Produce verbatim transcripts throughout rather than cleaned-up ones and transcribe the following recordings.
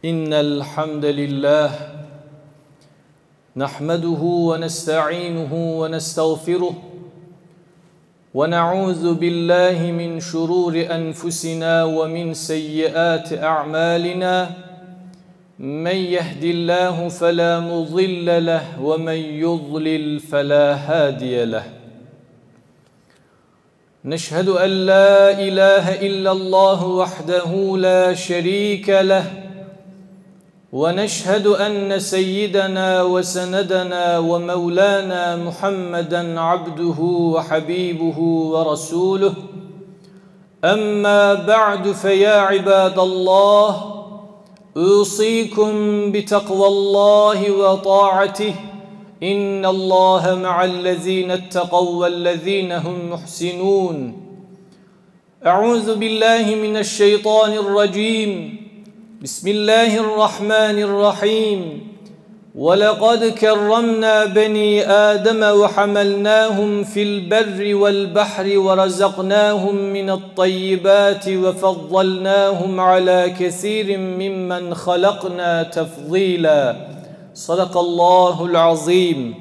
إن الحمد لله نحمده ونستعينه ونستغفره ونعوذ بالله من شرور أنفسنا ومن سيئات أعمالنا من يهد الله فلا مضل له ومن يضلل فلا هادي له نشهد أن لا إله إلا الله وحده لا شريك له ونشهد أن سيدنا وسندنا ومولانا محمدا عبده وحبيبه ورسوله أما بعد فيا عباد الله أوصيكم بتقوى الله وطاعته إن الله مع الذين اتقوا والذين هم محسنون أعوذ بالله من الشيطان الرجيم بسم الله الرحمن الرحيم ولقد كرمنا بني آدم وحملناهم في البر والبحر ورزقناهم من الطيبات وفضلناهم على كثير ممن خلقنا تفضيلا صدق الله العظيم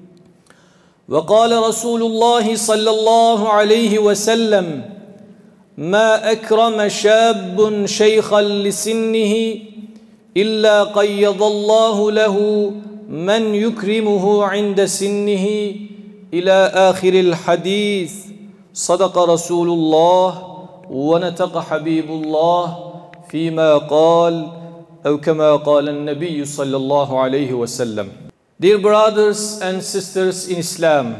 وقال رسول الله صلى الله عليه وسلم ما أكرم شاب شيخا لسنه إلا قيض الله له من يكرمه عند سنه إلى آخر الحديث صدق رسول الله ونطق حبيب الله فيما قال أو كما قال النبي صلى الله عليه وسلم. Dear brothers and sisters in Islam,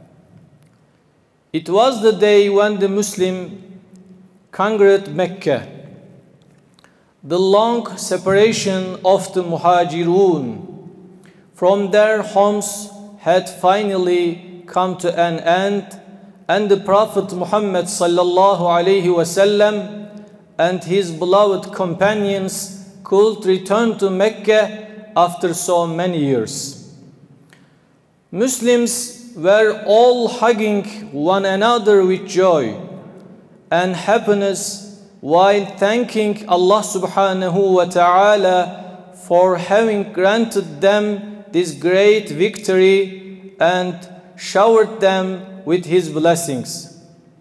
it was the day when the Muslim conquered Mecca. The long separation of the Muhajirun from their homes had finally come to an end, and the Prophet Muhammad sallallahu alaihi wasallam and his beloved companions could return to Mecca after so many years. Muslims were all hugging one another with joy and happiness while thanking Allah subhanahu wa ta'ala for having granted them this great victory and showered them with his blessings.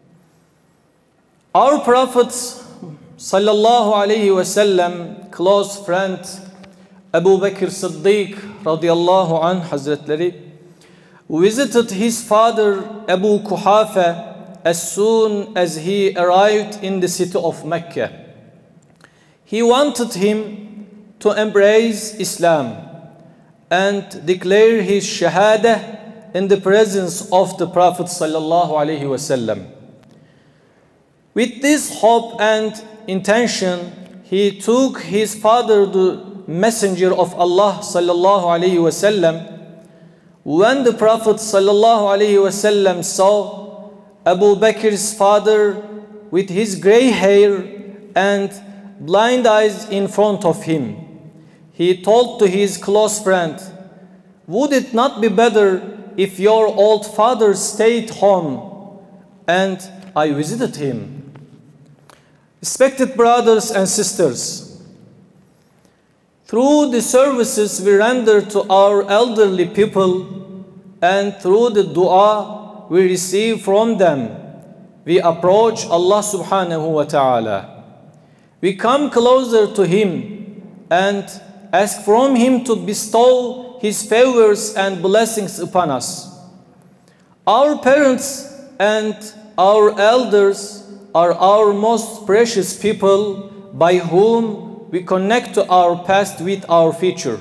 Our Prophet sallallahu alayhi wasallam close friend Abu Bakr Siddiq radiyallahu anh Hazretleri visited his father Abu Kuhafa as soon as he arrived in the city of Mecca. He wanted him to embrace Islam and declare his shahada in the presence of the Prophet sallallahu alaihi wasallam. With this hope and intention, he took his father, the messenger of Allah sallallahu alaihi wasallam. When the Prophet sallallahu alaihi wasallam saw Abu Bakr's father with his gray hair and blind eyes in front of him, he told to his close friend, "Would it not be better if your old father stayed home and I visited him?" Respected brothers and sisters, through the services we render to our elderly people and through the dua we receive from them, we approach Allah subhanahu wa ta'ala. We come closer to Him and ask from Him to bestow His favors and blessings upon us. Our parents and our elders are our most precious people by whom we connect to our past with our future.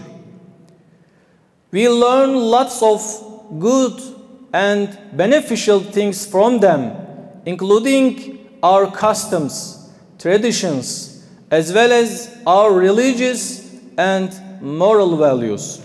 We learn lots of good and beneficial things from them, including our customs, traditions, as well as our religious and moral values.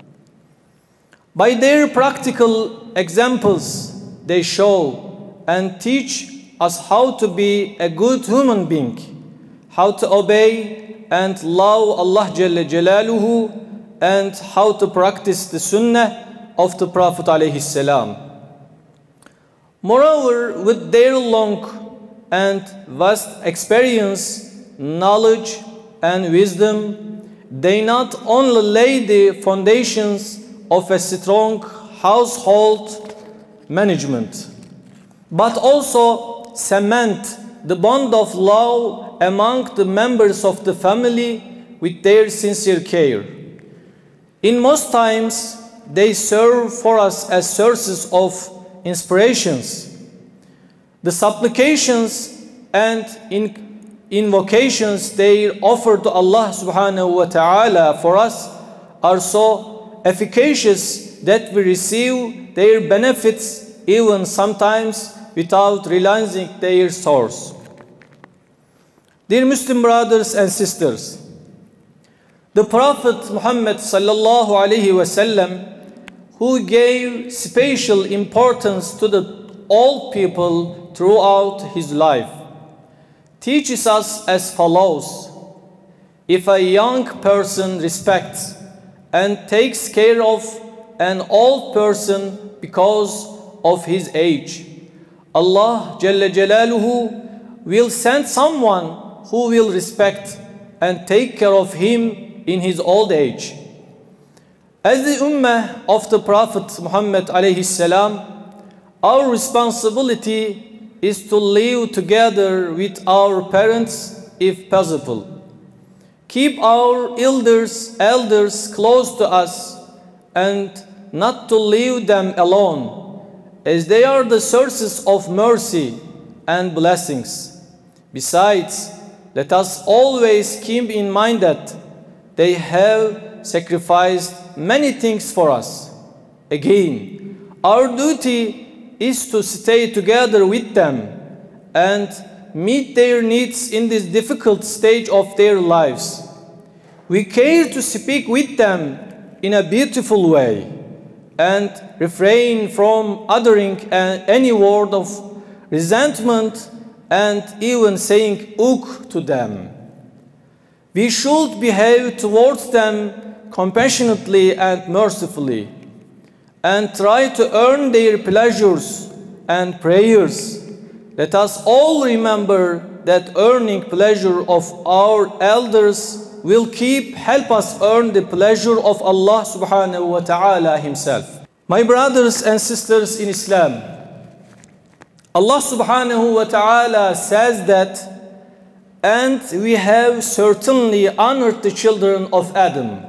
By their practical examples, they show and teach us how to be a good human being, how to obey and love Allah Jalla Jalaluhu, and how to practice the Sunnah of the Prophet alayhi salam. Moreover, with their long and vast experience, knowledge and wisdom, they not only lay the foundations of a strong household management, but also cement the bond of love among the members of the family with their sincere care. In most times, they serve for us as sources of inspirations. The supplications and in invocations they offer to Allah subhanahu wa ta'ala for us are so efficacious that we receive their benefits even sometimes without realizing their source. Dear Muslim brothers and sisters, the Prophet Muhammad sallallahu alaihi wasallam, who gave special importance to the old people throughout his life, teaches us as follows: if a young person respects and takes care of an old person because of his age, Allah Jalla Jalaluhu will send someone who will respect and take care of him in his old age. As the Ummah of the Prophet Muhammad alayhi salam, our responsibility is to live together with our parents if possible. Keep our elders, elders close to us and not to leave them alone, as they are the sources of mercy and blessings. Besides, let us always keep in mind that they have sacrificed many things for us. Again, our duty is to stay together with them and meet their needs in this difficult stage of their lives. We care to speak with them in a beautiful way and refrain from uttering any word of resentment and even saying "uk" to them. We should behave towards them compassionately and mercifully, and try to earn their pleasures and prayers. Let us all remember that earning pleasure of our elders will keep help us earn the pleasure of Allah subhanahu wa ta'ala himself. My brothers and sisters in Islam, Allah subhanahu wa ta'ala says that, and we have certainly honored the children of Adam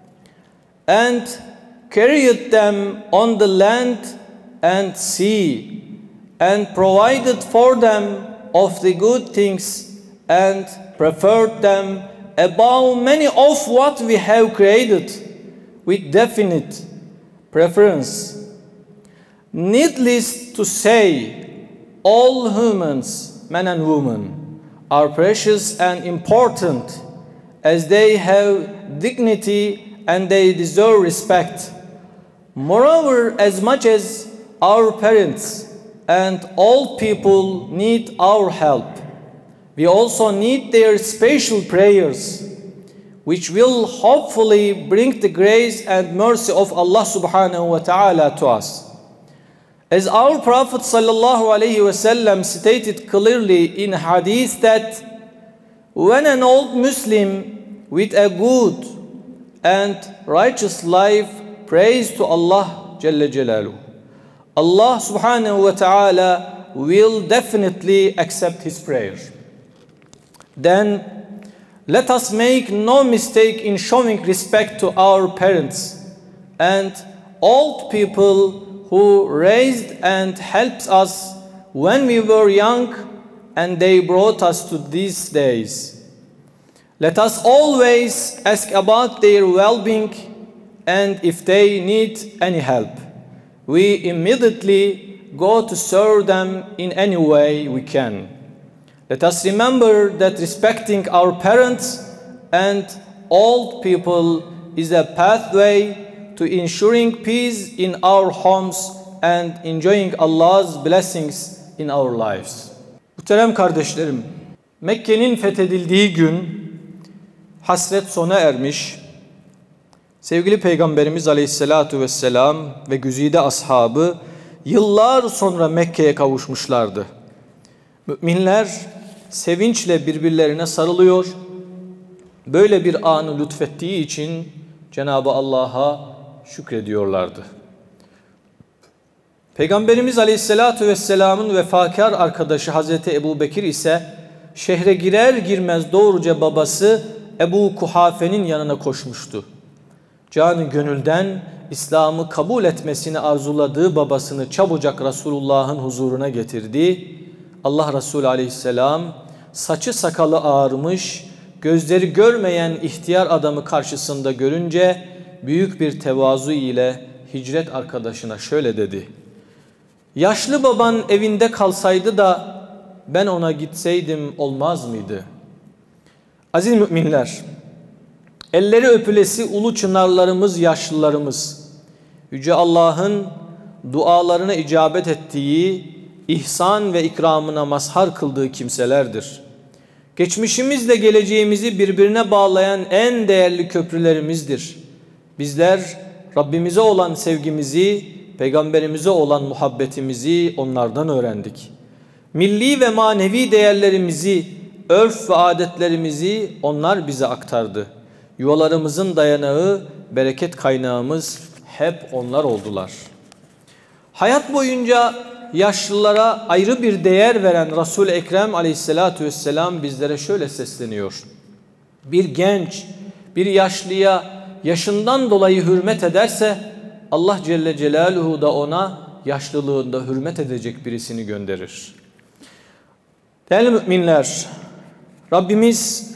and carried them on the land and sea and provided for them of the good things and preferred them above many of what we have created with definite preference. Needless to say, all humans, men and women, are precious and important, as they have dignity and they deserve respect. Moreover, as much as our parents and old people need our help, we also need their special prayers, which will hopefully bring the grace and mercy of Allah subhanahu wa ta'ala to us. As our Prophet sallallahu alaihi wasallam stated clearly in hadith that when an old Muslim with a good and righteous life prays to Allah Jalla Jalaluhu, Allah subhanahu wa ta'ala will definitely accept his prayer. Then let us make no mistake in showing respect to our parents and old people who raised and helped us when we were young and they brought us to these days. Let us always ask about their well-being, and if they need any help, we immediately go to serve them in any way we can. Let us remember that respecting our parents and old people is a pathway to ensuring peace in our homes and enjoying Allah's blessings in our lives. Muhterem kardeşlerim, Mekke'nin fethedildiği gün hasret sona ermiş, sevgili Peygamberimiz Aleyhisselatu Vesselam ve güzide ashabı yıllar sonra Mekke'ye kavuşmuşlardı. Müminler sevinçle birbirlerine sarılıyor, böyle bir anı lütfettiği için Cenab-ı Allah'a şükrediyorlardı. Peygamberimiz Aleyhisselatü Vesselam'ın vefakar arkadaşı Hazreti Ebu Bekir ise şehre girer girmez doğruca babası Ebu Kuhafe'nin yanına koşmuştu. Canı gönülden İslam'ı kabul etmesini arzuladığı babasını çabucak Resulullah'ın huzuruna getirdi. Allah Resulü Aleyhisselam saçı sakalı ağarmış, gözleri görmeyen ihtiyar adamı karşısında görünce büyük bir tevazu ile hicret arkadaşına şöyle dedi: "Yaşlı baban evinde kalsaydı da ben ona gitseydim olmaz mıydı?" Aziz müminler, elleri öpülesi ulu çınarlarımız, yaşlılarımız, Yüce Allah'ın dualarına icabet ettiği, ihsan ve ikramına mazhar kıldığı kimselerdir. Geçmişimizle geleceğimizi birbirine bağlayan en değerli köprülerimizdir. Bizler Rabbimize olan sevgimizi, Peygamberimize olan muhabbetimizi onlardan öğrendik. Milli ve manevi değerlerimizi, örf ve adetlerimizi onlar bize aktardı. Yuvalarımızın dayanağı, bereket kaynağımız hep onlar oldular. Hayat boyunca yaşlılara ayrı bir değer veren Resul-i Ekrem Aleyhisselatü Vesselam bizlere şöyle sesleniyor: bir genç bir yaşlıya yaşından dolayı hürmet ederse Allah Celle Celaluhu da ona yaşlılığında hürmet edecek birisini gönderir. Değerli müminler, Rabbimiz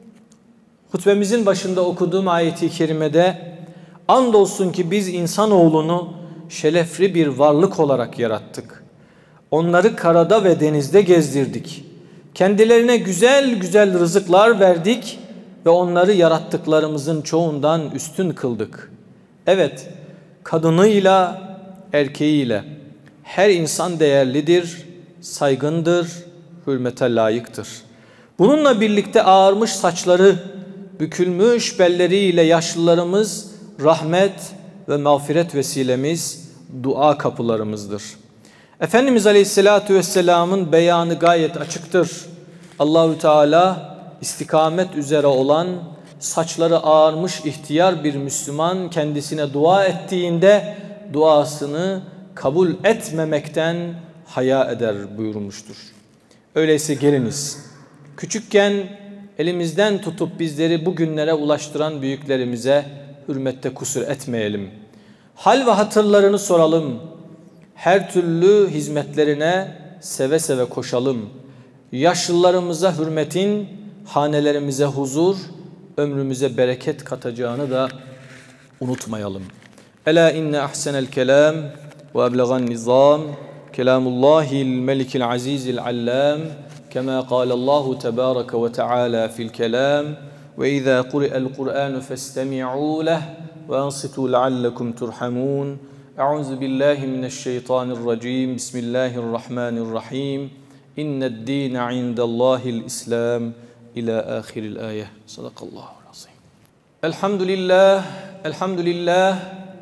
hutbemizin başında okuduğum ayeti kerimede andolsun ki biz insanoğlunu şerefli bir varlık olarak yarattık. Onları karada ve denizde gezdirdik. Kendilerine güzel güzel rızıklar verdik ve onları yarattıklarımızın çoğundan üstün kıldık. Evet, kadınıyla, erkeğiyle her insan değerlidir, saygındır, hürmete layıktır. Bununla birlikte ağarmış saçları, bükülmüş belleriyle yaşlılarımız rahmet ve mağfiret vesilemiz, dua kapılarımızdır. Efendimiz Aleyhisselatü Vesselam'ın beyanı gayet açıktır. Allahü Teala istikamet üzere olan, saçları ağarmış ihtiyar bir Müslüman kendisine dua ettiğinde duasını kabul etmemekten haya eder buyurmuştur. Öyleyse geliniz, küçükken elimizden tutup bizleri bugünlere ulaştıran büyüklerimize hürmette kusur etmeyelim. Hal ve hatırlarını soralım. Her türlü hizmetlerine seve seve koşalım. Yaşlılarımıza hürmetin hanelerimize huzur, ömrümüze bereket katacağını da unutmayalım. Ela inne ahsenel kelam ve eblegan nizam kelamullahil melikil azizil allam kema kâlallahu tebâreke ve teâlâ fil kelam ve izâ kuri'el Kur'anu festemi'û leh ve ansitû leallekum turhamun. Euzu billahi mineşşeytanirracim. Bismillahirrahmanirrahim. İnned dîne indellâhil islam ila ahiril ayet. Sadakallahu azim. Elhamdülillah, elhamdülillah.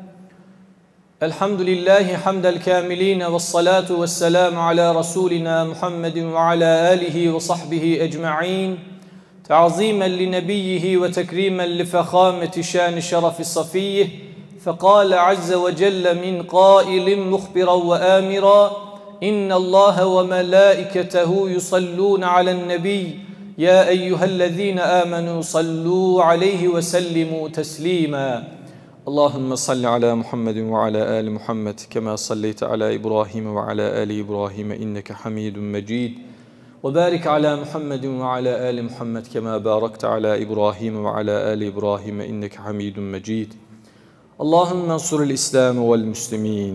Elhamdülillahi hamdel kâmilîne ve salatu ve selamu ala Resulina Muhammedin ve ala alihi ve sahbihi ecma'in. Ta'zimen li nebiyyihi ve tekrimen li fehâmeti şâni şerefi safiyyih. فقال عز وجل من قائل مخبرا وآمرا إن الله وملائكته يصلون على النبي يا أيها الذين آمنوا صلوا عليه وسلموا تسليما اللهم صل على محمد وعلى آل محمد كما صليت على إبراهيم وعلى آل إبراهيم إنك حميد مجيد وبارك على محمد وعلى آل محمد كما باركت على إبراهيم وعلى آل إبراهيم إنك حميد مجيد اللهم انصر الإسلام والمسلمين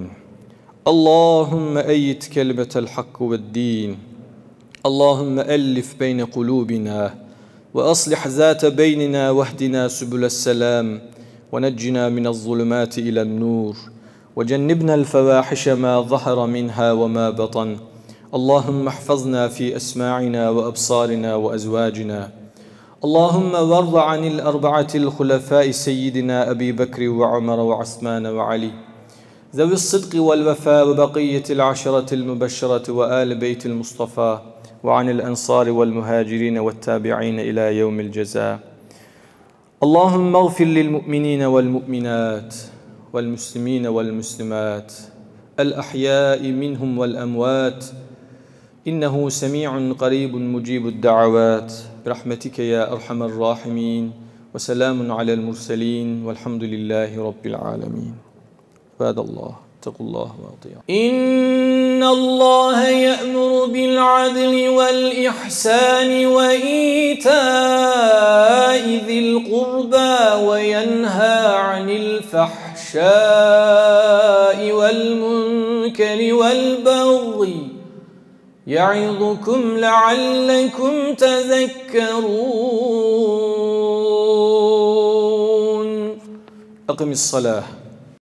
اللهم أيد كلمة الحق والدين اللهم ألف بين قلوبنا وأصلح ذات بيننا واهدنا سبل السلام ونجنا من الظلمات إلى النور وجنبنا الفواحش ما ظهر منها وما بطن اللهم احفظنا في أسماعنا وأبصارنا وأزواجنا اللهم وارض عن الأربعة الخلفاء سيدنا أبي بكر وعمر وعثمان وعلي ذوي الصدق والوفاء وبقية العشرة المبشرة وآل بيت المصطفى وعن الأنصار والمهاجرين والتابعين إلى يوم الجزاء اللهم اغفر للمؤمنين والمؤمنات والمسلمين والمسلمات الأحياء منهم والأموات إنه سميع قريب مجيب الدعوات برحمتك يا أرحم الراحمين وسلام على المرسلين والحمد لله رب العالمين. عباد الله اتقوا الله وأطيعوا. إن الله يأمر بالعدل والإحسان وإيتاء ذي القربى وينهى عن الفحشاء والمنكر والبغي يعظكم لعلكم تذكرون. أقم الصلاة.